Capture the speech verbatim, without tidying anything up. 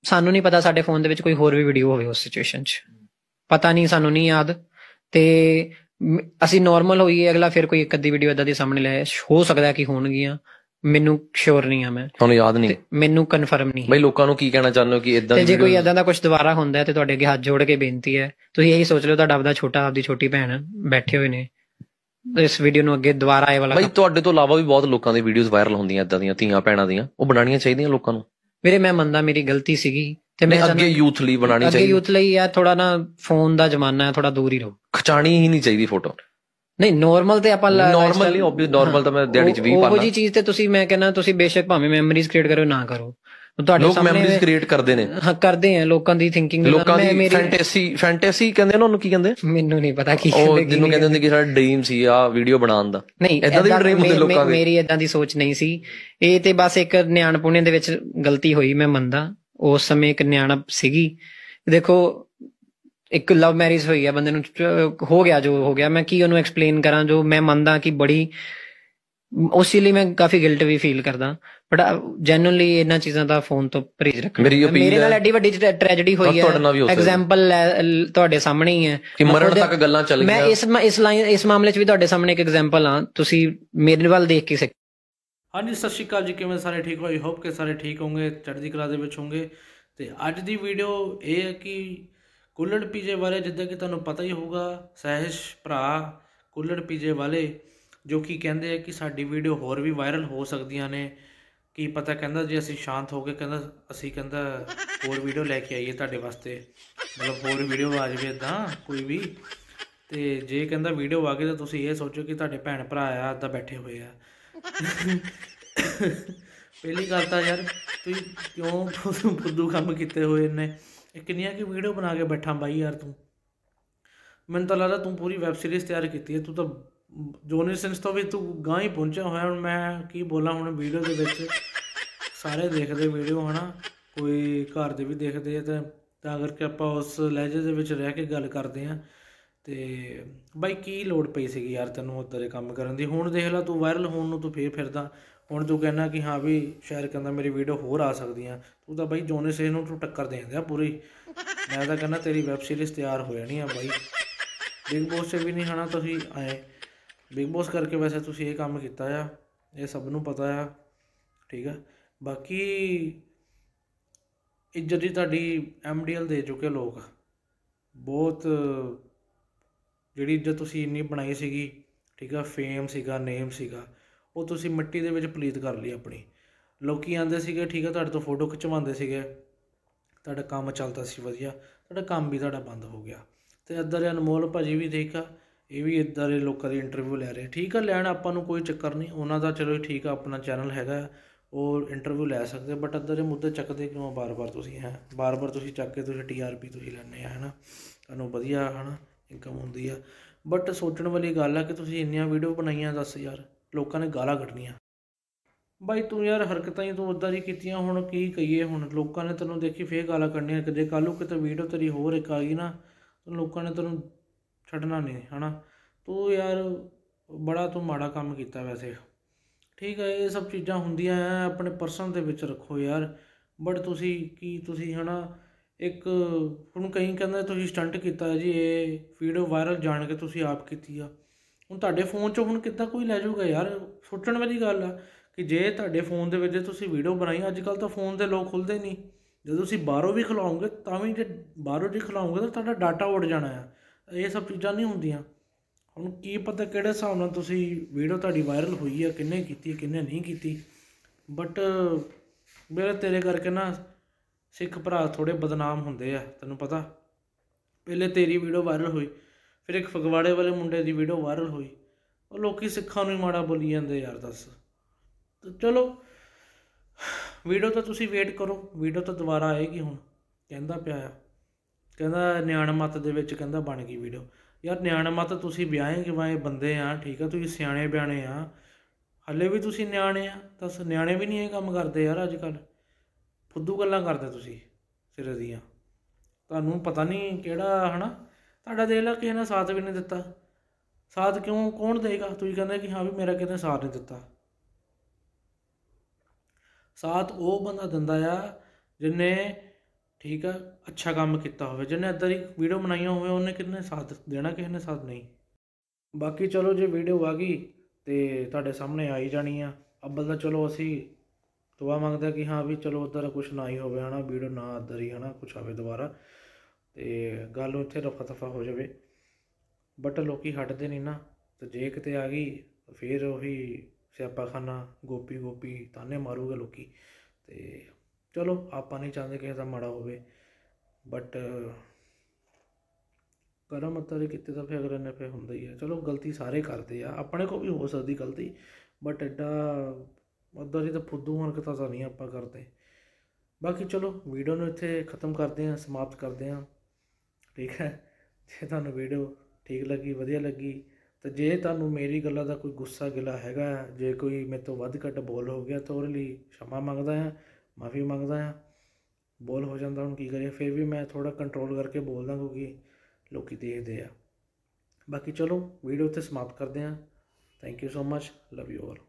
ਸਾਨੂੰ ਨਹੀਂ ਪਤਾ ਸਾਡੇ ਫੋਨ ਦੇ ਵਿੱਚ ਕੋਈ ਹੋਰ ਵੀ ਵੀਡੀਓ ਹੋਵੇ ਉਸ ਸਿਚੁਏਸ਼ਨ 'ਚ, ਪਤਾ ਨਹੀਂ, ਸਾਨੂੰ ਨਹੀਂ ਯਾਦ। ਤੇ ਮ- ਅਸੀਂ ਨੋਰਮਲ ਹੋਈਏ, ਅਗਲਾ ਫਿਰ ਕੋਈ ਇੱਕ ਅੱਧੀ ਵੀਡੀਓ ਇਦਾਂ ਦੀ ਸਾਹਮਣੇ ਲੈ ਆਏ, ਹੋ ਸਕਦਾ ਕਿ ਹੋਣਗੀਆਂ, ਮੈਨੂੰ ਸ਼ੋਰ ਨਹੀਂ ਆ, ਮੈਂ ਤੁਹਾਨੂੰ ਯਾਦ ਨਹੀਂ, ਤੇ ਮੈਨੂੰ ਕਨਫਰਮ ਨਹੀਂ। ਬਈ ਲੋਕਾਂ ਨੂੰ ਕੀ ਕਹਿਣਾ ਚਾਹੁੰਦੇ ਹੋ ਕਿ ਇਦਾਂ ਤੇ ਦੀ ਜੇ ਕੋਈ ਵੀਡੀਓ ਇਦਾਂ ਦਾ ਕੁਝ ਦੁਬਾਰਾ ਹੁੰਦਾ ਹੈ ਤੇ ਤੁਹਾਡੇ ਅੱਗੇ ਹੱਥ ਜੋੜ ਕੇ ਬੇਨਤੀ ਹੈ, ਤੁਸੀਂ ਇਹੀ ਸੋਚ ਲਓ ਤੁਹਾਡਾ ਆਪਦਾ ਛੋਟਾ, ਆਪਦੀ ਛੋਟੀ ਭੈਣ ਬੈਠੇ ਹੋਏ ਨੇ, ਇਸ ਵੀਡੀਓ ਨੂੰ ਅੱਗੇ ਦੁਬਾਰਾ ਇਹ ਵਾਲਾ ਬਈ ਤੁਹਾਡੇ ਤੋਂ ਇਲਾਵਾ ਵੀ ਬਹੁਤ ਲੋਕਾਂ ਦੀ ਵੀਡੀਓਜ਼ ਵਾਇਰਲ ਹੁੰਦੀਆਂ ਇਦਾਂ ਦੀਆਂ ਧੀਆਂ ਭੈਣਾਂ ਦੀਆਂ, ਉਹ ਬਣਾਉਣੀਆਂ ਚਾਹੀਦੀਆਂ ਲੋਕਾਂ ਨੂੰ। ਵੀਰੇ ਮੈਂ ਮੰਨਦਾ ਮੇਰੀ ਗਲਤੀ ਸੀਗੀ, ਤੇ ਮੈਂ ਅੱਗੇ ਯੂਥ ਲਈ ਬਣਾਉਣੀ ਅੱਗੇ ਚਾਹੀਦੀ, ਯੂਥ ਲਈ ਆ, ਥੋੜਾ ਨਾ ਫੋਨ ਦਾ ਜ਼ਮਾਨਾ ਹੈ, ਥੋੜਾ ਦੂਰ ਹੀ ਰਹੋ। ਖਿਚਾਣੀ ਹੀ ਨਹੀਂ ਚਾਹੀਦੀ ਫੋਟੋ। ਨਹੀਂ ਨੋਰਮਲ ਤੇ ਆਪਾਂ ਨਾਰਮਲ ਨਹੀਂ, ਓਬਵੀਅਸ ਨਾਰਮਲ ਤਾਂ ਮੈਂ ਦਿਹਾੜੀ ਚ ਵੀ ਪਾਣਾ। ਉਹ ਜੀ ਚੀਜ਼ ਤੇ ਤੁਸੀਂ, ਮੈਂ ਕਹਿੰਦਾ ਤੁਸੀਂ ਬੇਸ਼ੱਕ ਭਾਵੇਂ ਮੈਮਰੀਜ਼ ਕ੍ਰੀਏਟ ਕਰੋ ਨਾ ਕਰੋ, ਤੁਹਾਡੇ ਲੋਕ ਸਾਹਮਣੇ ਮੈਮਰੀਜ਼ ਕ੍ਰੀਏਟ ਕਰਦੇ ਨੇ। ਹਾਂ ਕਰਦੇ ਆ, ਲੋਕਾਂ ਦੀ ਥਿੰਕਿੰਗ, ਲੋਕਾਂ ਦੀ ਫੈਂਟੇਸੀ, ਫੈਂਟੇਸੀ ਕਹਿੰਦੇ ਉਹਨਾਂ ਨੂੰ, ਕੀ ਕਹਿੰਦੇ ਮੈਨੂੰ ਨਹੀਂ ਪਤਾ ਕੀ ਉਹ ਜਿਹਨੂੰ ਕਹਿੰਦੇ ਹੁੰਦੇ ਕਿ ਸਾਡਾ ਡ੍ਰੀਮ ਸੀ ਆ ਵੀਡੀਓ ਬਣਾਉਣ ਦਾ। ਨਹੀਂ ਏਦਾਂ ਦੇ ਡ੍ਰੀਮ ਹੁੰਦੇ ਲੋਕਾਂ ਦੇ। ਮੇਰੀ ਏਦਾਂ ਦੀ ਸੋਚ ਨਹੀਂ ਸੀ, ਇਹ ਤੇ ਬਸ ਇੱਕ ਨਿਆਣਪੁਣੇ ਦੇ ਵਿੱਚ ਗਲਤੀ ਹੋਈ, ਮੈਂ ਮੰਨਦਾ ਉਸ ਸਮੇਂ ਇੱਕ ਨਿਆਣਾ ਸੀਗੀ। ਦੇਖੋ ਇੱਕ ਲਵ ਮੈਰਿਜ ਹੋਈ ਆ, ਬੰਦੇ ਨੂੰ ਹੋ ਗਿਆ ਜੋ ਹੋ ਗਿਆ, ਮੈਂ ਕੀ ਉਹਨੂੰ ਐਕਸਪਲੇਨ ਕਰਾਂ, ਜੋ ਮੈਂ ਮੰਨਦਾ ਕਿ ਬੜੀ, ਉਸ ਲਈ ਮੈਂ ਕਾਫੀ ਗਿਲਟ ਵੀ ਫੀਲ ਕਰਦਾ, ਬਟ ਜੈਨੂਅਲੀ ਇਹਨਾਂ ਚੀਜ਼ਾਂ ਦਾ ਫੋਨ ਤੋਂ ਪਰਹੇਜ਼ ਰੱਖਣਾ। ਮੇਰੇ ਨਾਲ ਐਡੀ ਵੱਡੀ ਟ੍ਰੈਜਡੀ ਹੋਈ ਹੈ, ਐਗਜ਼ਾਮਪਲ ਤੁਹਾਡੇ ਸਾਹਮਣੇ ਹੀ ਹੈ ਕਿ ਮਰਨ ਤੱਕ ਗੱਲਾਂ ਚੱਲ ਗਈਆਂ। ਮੈਂ ਇਸ ਇਸ ਲਾਈਨ ਇਸ ਮਾਮਲੇ 'ਚ ਵੀ ਤੁਹਾਡੇ ਸਾਹਮਣੇ ਇੱਕ ਐਗਜ਼ਾਮਪਲ ਹਾਂ, ਤੁਸੀਂ ਮੇਰੇ ਵੱਲ ਦੇਖ ਕੇ ਸਿੱਖ। ਹਾਂਜੀ ਸਤਿ ਸ਼੍ਰੀ ਅਕਾਲ ਜੀ, ਕਿਵੇਂ ਸਾਰੇ ਠੀਕ ਹੋ? ਆਈ ਹੋਪ ਕਿ ਸਾਰੇ ਠੀਕ ਹੋਣਗੇ, ਚੜ੍ਹਦੀ ਕਲਾ ਦੇ ਵਿੱਚ ਹੋਣਗੇ। ਤੇ ਅੱਜ ਦੀ ਵੀਡੀਓ ਇਹ ਹੈ ਕਿ ਕੁੱਲੜ ਪੀਜੇ ਬਾਰੇ, ਜਿੱਦਾਂ ਕਿ ਤੁਹਾਨੂੰ ਪਤਾ ਹੀ ਹੋਊਗਾ, ਸਹਿਸ਼ ਭਰਾ ਕੁੱਲੜ ਪੀਜੇ ਵਾਲੇ, ਜੋ ਕਿ ਕਹਿੰਦੇ ਆ ਕਿ ਸਾਡੀ ਵੀਡੀਓ ਹੋਰ ਵੀ ਵਾਇਰਲ ਹੋ ਸਕਦੀਆਂ ਨੇ, ਕੀ ਪਤਾ, ਕਹਿੰਦਾ ਜੇ ਅਸੀਂ ਸ਼ਾਂਤ ਹੋ ਗਏ, ਕਹਿੰਦਾ ਅਸੀਂ ਕਹਿੰਦਾ ਹੋਰ ਵੀਡੀਓ ਲੈ ਕੇ ਆਈਏ ਤੁਹਾਡੇ ਵਾਸਤੇ, ਮਤਲਬ ਹੋਰ ਵੀਡੀਓ ਆ ਜਾਵੇ ਇੱਦਾਂ ਕੋਈ ਵੀ। ਤੇ ਜੇ ਕਹਿੰਦਾ ਵੀਡੀਓ ਆ ਗਈ ਤਾਂ ਤੁਸੀਂ ਇਹ ਸੋਚੋ ਕਿ ਤੁਹਾਡੇ ਭੈਣ ਭਰਾ ਆ ਇੱਦਾਂ ਬੈਠੇ ਹੋਏ ਆ। ਪਹਿਲੀ ਗੱਲ ਤਾਂ ਯਾਰ ਤੁਸੀਂ ਕਿਉਂ ਫੁੱਦੂ ਕੰਮ ਕੀਤੇ ਹੋਏ ਨੇ, ਇਹ ਕਿੰਨੀਆਂ ਕਿ ਵੀਡੀਓ ਬਣਾ ਕੇ ਬੈਠਾ ਬਾਈ ਯਾਰ ਤੂੰ। ਮੈਨੂੰ ਤਾਂ ਲੱਗਦਾ ਤੂੰ ਪੂਰੀ ਵੈਬ ਸੀਰੀਜ਼ ਤਿਆਰ ਕੀਤੀ ਹੈ, ਤੂੰ ਤਾਂ ਜੋਨੀ ਸਿੰਸ ਤੋਂ ਵੀ ਤੂੰ ਗਾਂਹ ਹੀ ਪਹੁੰਚਿਆ ਹੋਇਆ। ਹੁਣ ਮੈਂ ਕੀ ਬੋਲਾਂ, ਹੁਣ ਵੀਡੀਓ ਦੇ ਵਿੱਚ ਸਾਰੇ ਦੇਖਦੇ ਵੀਡੀਓ ਹੈ ਨਾ, ਕੋਈ ਘਰ ਦੇ ਵੀ ਦੇਖਦੇ ਆ, ਤਾਂ ਤਾਂ ਕਰਕੇ ਆਪਾਂ ਉਸ ਲਹਿਜੇ ਦੇ ਵਿੱਚ ਰਹਿ ਕੇ ਗੱਲ ਕਰਦੇ ਹਾਂ। ਅਤੇ ਬਾਈ ਕੀ ਲੋੜ ਪਈ ਸੀਗੀ ਯਾਰ ਤੈਨੂੰ ਉੱਦਾਂ ਦੇ ਕੰਮ ਕਰਨ ਦੀ? ਹੁਣ ਦੇਖ ਲਾ ਤੂੰ ਵਾਇਰਲ ਹੋਣ ਨੂੰ ਤੂੰ ਫੇਰ ਫਿਰਦਾ, ਹੁਣ ਤੂੰ ਕਹਿੰਦਾ ਕਿ ਹਾਂ ਵੀ ਸ਼ਾਇਦ ਕਹਿੰਦਾ ਮੇਰੀ ਵੀਡੀਓ ਹੋਰ ਆ ਸਕਦੀਆਂ। ਤੂੰ ਤਾਂ ਬਾਈ ਜੋਨੀ ਸਿੰਸ ਨੂੰ ਤੂੰ ਟੱਕਰ ਦੇ ਦਿਆ ਪੂਰੀ। ਮੈਂ ਤਾਂ ਕਹਿੰਦਾ ਤੇਰੀ ਵੈਬ ਸੀਰੀਜ਼ ਤਿਆਰ ਹੋ ਜਾਣੀ ਆ ਬਾਈ। ਬਿਗ ਬੋਸ 'ਚ ਵੀ ਨਹੀਂ ਆਉਣਾ ਤੁਸੀਂ ਆਏ, ਬਿਗ ਬੋਸ ਕਰਕੇ ਵੈਸੇ ਤੁਸੀਂ ਇਹ ਕੰਮ ਕੀਤਾ ਆ, ਇਹ ਸਭ ਨੂੰ ਪਤਾ ਆ, ਠੀਕ ਆ। ਬਾਕੀ ਇੱਜ਼ਤ ਦੀ ਤੁਹਾਡੀ ਐਮ ਡੀ ਐਲ ਦੇ ਚੁੱਕੇ ਲੋਕ, ਬਹੁਤ ਜਿਹੜੀ ਇੱਜ਼ਤ ਤੁਸੀਂ ਇੰਨੀ ਬਣਾਈ ਸੀਗੀ, ਠੀਕ ਆ, ਫੇਮ ਸੀਗਾ, ਨੇਮ ਸੀਗਾ, ਉਹ ਤੁਸੀਂ ਮਿੱਟੀ ਦੇ ਵਿੱਚ ਪਲੀਤ ਕਰ ਲਈ ਆਪਣੀ। ਲੋਕ ਆਉਂਦੇ ਸੀਗੇ, ਠੀਕ ਆ, ਤੁਹਾਡੇ ਤੋਂ ਫੋਟੋ ਖਿਚਵਾਉਂਦੇ ਸੀਗੇ, ਤੁਹਾਡਾ ਕੰਮ ਚੱਲਦਾ ਸੀ ਵਧੀਆ, ਤੁਹਾਡਾ ਕੰਮ ਵੀ ਤੁਹਾਡਾ ਬੰਦ ਹੋ ਗਿਆ। ਅਤੇ ਇੱਦਾਂ ਦੇ ਅਨਮੋਲ ਭਾਜੀ ਵੀ ਠੀਕ ਆ, ਇਹ ਵੀ ਇੱਦਾਂ ਦੇ ਲੋਕਾਂ ਦੀ ਇੰਟਰਵਿਊ ਲੈ ਰਹੇ, ਠੀਕ ਆ, ਲੈਣ ਆਪਾਂ ਨੂੰ ਕੋਈ ਚੱਕਰ ਨਹੀਂ ਉਹਨਾਂ ਦਾ, ਚਲੋ ਠੀਕ ਆ, ਆਪਣਾ ਚੈਨਲ ਹੈਗਾ, ਉਹ ਇੰਟਰਵਿਊ ਲੈ ਸਕਦੇ, ਬਟ ਇੱਦਾਂ ਦੇ ਮੁੱਦੇ ਚੱਕਦੇ ਕਿਉਂ ਬਾਰ ਬਾਰ ਤੁਸੀਂ? ਹੈ ਬਾਰ ਬਾਰ ਤੁਸੀਂ ਚੱਕ ਕੇ ਤੁਸੀਂ ਟੀ ਆਰ ਪੀ ਤੁਸੀਂ ਲੈਂਦੇ ਆ, ਹੈ ਨਾ, ਤੁਹਾਨੂੰ ਵਧੀਆ ਹੈ ਨਾ ਇਨਕਮ ਹੁੰਦੀ ਆ। ਬਟ ਸੋਚਣ ਵਾਲੀ ਗੱਲ ਆ ਕਿ ਤੁਸੀਂ ਇੰਨੀਆਂ ਵੀਡੀਓ ਬਣਾਈਆਂ, ਦੱਸ ਯਾਰ ਲੋਕਾਂ ਨੇ ਗਾਲਾਂ ਕੱਢਣੀਆਂ। ਬਾਈ ਤੂੰ ਯਾਰ ਹਰਕਤਾਂ ਹੀ ਤੂੰ ਉੱਦਾਂ ਦੀ ਕੀਤੀਆਂ, ਹੁਣ ਕੀ ਕਹੀਏ, ਹੁਣ ਲੋਕਾਂ ਨੇ ਤੈਨੂੰ ਦੇਖੀ ਫੇਰ ਗਾਲਾਂ ਕੱਢਣੀਆਂ। ਜੇ ਕੱਲ੍ਹ ਨੂੰ ਕਿਤੇ ਵੀਡੀਓ ਤੇਰੀ ਹੋਰ ਇੱਕ ਆ ਗਈ ਨਾ, ਲੋਕਾਂ ਨੇ ਤੈਨੂੰ ਛੱਡਣਾ ਨਹੀਂ, ਹੈ ਨਾ। ਤੂੰ ਯਾਰ ਬੜਾ ਤੂੰ ਮਾੜਾ ਕੰਮ ਕੀਤਾ ਵੈਸੇ, ਠੀਕ ਹੈ, ਇਹ ਸਭ ਚੀਜ਼ਾਂ ਹੁੰਦੀਆਂ ਆ, ਆਪਣੇ ਪਰਸਨ ਦੇ ਵਿੱਚ ਰੱਖੋ ਯਾਰ। ਬਟ ਤੁਸੀਂ ਕੀ ਤੁਸੀਂ ਹੈ ਨਾ, ਇੱਕ ਹੁਣ ਕਈ ਕਹਿੰਦੇ ਤੁਸੀਂ ਸਟੰਟ ਕੀਤਾ ਜੀ, ਇਹ ਵੀਡੀਓ ਵਾਇਰਲ ਜਾਣ ਕੇ ਤੁਸੀਂ ਆਪ ਕੀਤੀ ਆ। ਹੁਣ ਤੁਹਾਡੇ ਫੋਨ 'ਚੋਂ ਹੁਣ ਕਿੱਦਾਂ ਕੋਈ ਲੈ ਜਾਊਗਾ ਯਾਰ? ਸੋਚਣ ਵਾਲੀ ਗੱਲ ਆ ਕਿ ਜੇ ਤੁਹਾਡੇ ਫੋਨ ਦੇ ਵਿੱਚ ਤੁਸੀਂ ਵੀਡੀਓ ਬਣਾਈ, ਅੱਜ ਕੱਲ੍ਹ ਤਾਂ ਫੋਨ ਦੇ ਲੋਕ ਖੁੱਲ੍ਹਦੇ ਨਹੀਂ, ਜਦੋਂ ਤੁਸੀਂ ਬਾਹਰੋਂ ਵੀ ਖਿਲਾਓਗੇ ਤਾਂ ਵੀ, ਜੇ ਬਾਹਰੋਂ ਜੀ ਖਿਲਾਓਗੇ ਤਾਂ ਤੁਹਾਡਾ ਡਾਟਾ ਉੱਡ ਜਾਣਾ ਆ। ਇਹ ਸਭ ਚੀਜ਼ਾਂ ਨਹੀਂ ਹੁੰਦੀਆਂ। ਹੁਣ ਕੀ ਪਤਾ ਕਿਹੜੇ ਹਿਸਾਬ ਨਾਲ ਤੁਸੀਂ ਵੀਡੀਓ ਤੁਹਾਡੀ ਵਾਇਰਲ ਹੋਈ ਆ, ਕਿਹਨੇ ਕੀਤੀ ਕਿਹਨੇ ਨਹੀਂ ਕੀਤੀ। ਬਟ ਮੇਰੇ ਤੇਰੇ ਕਰਕੇ ਨਾ ਸਿੱਖ ਭਰਾ ਥੋੜ੍ਹੇ ਬਦਨਾਮ ਹੁੰਦੇ ਆ, ਤੈਨੂੰ ਪਤਾ। ਪਹਿਲੇ ਤੇਰੀ ਵੀਡੀਓ ਵਾਇਰਲ ਹੋਈ, ਫਿਰ ਇੱਕ ਫਗਵਾੜੇ ਵਾਲੇ ਮੁੰਡੇ ਦੀ ਵੀਡੀਓ ਵਾਇਰਲ ਹੋਈ, ਉਹ ਲੋਕ ਸਿੱਖਾਂ ਨੂੰ ਹੀ ਮਾੜਾ ਬੋਲੀ ਜਾਂਦੇ ਯਾਰ, ਦੱਸ। ਚਲੋ ਵੀਡੀਓ ਤਾਂ ਤੁਸੀਂ ਵੇਟ ਕਰੋ, ਵੀਡੀਓ ਤਾਂ ਦੁਬਾਰਾ ਆਏਗੀ। ਹੁਣ ਕਹਿੰਦਾ ਪਿਆ ਆ, ਕਹਿੰਦਾ ਨਿਆਣ ਮੱਤ ਦੇ ਵਿੱਚ ਕਹਿੰਦਾ ਬਣ ਗਈ ਵੀਡੀਓ। ਯਾਰ ਨਿਆਣ ਮੱਤ ਤੁਸੀਂ ਵਿਆਹੇ ਕਿਵਾਏ ਬੰਦੇ ਆ, ਠੀਕ ਆ, ਤੁਸੀਂ ਸਿਆਣੇ ਬਿਆਣੇ ਆ, ਹਾਲੇ ਵੀ ਤੁਸੀਂ ਨਿਆਣੇ ਆ, ਤਾਂ ਨਿਆਣੇ ਵੀ ਨਹੀਂ ਇਹ ਕੰਮ ਕਰਦੇ ਯਾਰ। ਅੱਜ ਕੱਲ੍ਹ ਫੁੱਦੂ ਗੱਲਾਂ ਕਰਦੇ ਤੁਸੀਂ ਸਿਰੇ ਦੀਆਂ, ਤੁਹਾਨੂੰ ਪਤਾ ਨਹੀਂ ਕਿਹੜਾ ਹੈ ਨਾ। ਤੁਹਾਡਾ ਦੇਖ ਲਾ ਕਿਸੇ ਨੇ ਸਾਥ ਵੀ ਨਹੀਂ ਦਿੱਤਾ, ਸਾਥ ਕਿਉਂ, ਕੌਣ ਦੇਗਾ? ਤੁਸੀਂ ਕਹਿੰਦੇ ਕਿ ਹਾਂ ਵੀ ਮੇਰਾ ਕਿਸੇ ਨੇ ਸਾਥ ਨਹੀਂ ਦਿੱਤਾ। ਸਾਥ ਉਹ ਬੰਦਾ ਦਿੰਦਾ ਆ ਜਿਹਨੇ ਠੀਕ ਆ, ਅੱਛਾ ਕੰਮ ਕੀਤਾ ਹੋਵੇ। ਜਿਹਨੇ ਇੱਦਾਂ ਦੀ ਵੀਡੀਓ ਬਣਾਈਆਂ ਹੋਵੇ ਉਹਨੇ ਕਿੰਨੇ ਸਾਥ ਦੇਣਾ, ਕਿਸੇ ਨੇ ਸਾਥ ਨਹੀਂ। ਬਾਕੀ ਚਲੋ ਜੇ ਵੀਡੀਓ ਆ ਗਈ ਤੇ ਤੁਹਾਡੇ ਸਾਹਮਣੇ ਆਈ ਜਾਣੀ ਆ। ਅੱਬਲ ਤਾਂ ਚਲੋ ਅਸੀਂ ਦੁਆ ਮੰਗਦੇ ਕਿ ਹਾਂ ਵੀ ਚਲੋ ਉੱਧਰ ਕੁਛ ਨਾ ਹੀ ਹੋਵੇ ਹੈ ਨਾ, ਵੀਡੀਓ ਨਾ ਇੱਧਰ ਹੀ ਹੈ ਨਾ ਕੁਛ ਆਵੇ ਦੁਬਾਰਾ, ਅਤੇ ਗੱਲ ਉੱਥੇ ਰਫਾ ਦਫਾ ਹੋ ਜਾਵੇ। ਬਟ ਲੋਕ ਹਟਦੇ ਨਹੀਂ ਨਾ, ਅਤੇ ਜੇ ਕਿਤੇ ਆ ਗਈ ਫਿਰ ਉਹੀ ਸਿਆਪਾ ਖਾਨਾ, ਗੋਪੀ ਗੋਪੀ ਤਾਨੇ ਮਾਰੂਗੇ ਲੋਕ। ਅਤੇ ਚਲੋ ਆਪਾਂ ਨਹੀਂ ਚਾਹੁੰਦੇ ਕਿਸੇ ਦਾ ਮਾੜਾ ਹੋਵੇ, ਬਟ ਕਰਮ ਅੱਤਾ ਦੇ ਕੀਤੇ ਤਾਂ ਫਿਰ ਅਗਲੇ ਨੇ ਫਿਰ ਹੁੰਦਾ ਹੀ ਹੈ। ਚਲੋ ਗਲਤੀ ਸਾਰੇ ਕਰਦੇ ਆ, ਆਪਣੇ ਕੋਲ ਵੀ ਹੋ ਸਕਦੀ ਗਲਤੀ, ਬਟ ਐਡਾ ਉੱਦਾਂ ਦੀ ਤਾਂ ਫੁੱਦੂ ਹਰਕਤਾਂ ਤਾਂ ਨਹੀਂ ਆਪਾਂ ਕਰਦੇ। ਬਾਕੀ ਚਲੋ ਵੀਡੀਓ ਨੂੰ ਇੱਥੇ ਖ਼ਤਮ ਕਰਦੇ ਹਾਂ, ਸਮਾਪਤ ਕਰਦੇ ਹਾਂ, ਠੀਕ ਹੈ। ਜੇ ਤੁਹਾਨੂੰ ਵੀਡੀਓ ਠੀਕ ਲੱਗੀ, ਵਧੀਆ ਲੱਗੀ, ਤਾਂ ਜੇ ਤੁਹਾਨੂੰ ਮੇਰੀ ਗੱਲਾਂ ਦਾ ਕੋਈ ਗੁੱਸਾ ਗਿਲਾ ਹੈਗਾ, ਜੇ ਕੋਈ ਮੇਰੇ ਤੋਂ ਵੱਧ ਘੱਟ ਬੋਲ ਹੋ ਗਿਆ ਤਾਂ ਉਹਦੇ ਲਈ क्षमा ਮੰਗਦਾ ਹਾਂ, ਮਾਫੀ ਮੰਗਦਾ ਹਾਂ। ਬੋਲ ਹੋ ਜਾਂਦਾ, ਹੁਣ ਕੀ ਕਰੀਏ, ਫਿਰ ਵੀ ਮੈਂ ਥੋੜ੍ਹਾ ਕੰਟਰੋਲ ਕਰਕੇ ਬੋਲਦਾ ਕਿਉਂਕਿ ਲੋਕ ਦੇਖਦੇ ਆ। ਬਾਕੀ ਚਲੋ ਵੀਡੀਓ ਉੱਥੇ ਸਮਾਪਤ ਕਰਦੇ ਹਾਂ। Thank you so much, love you all.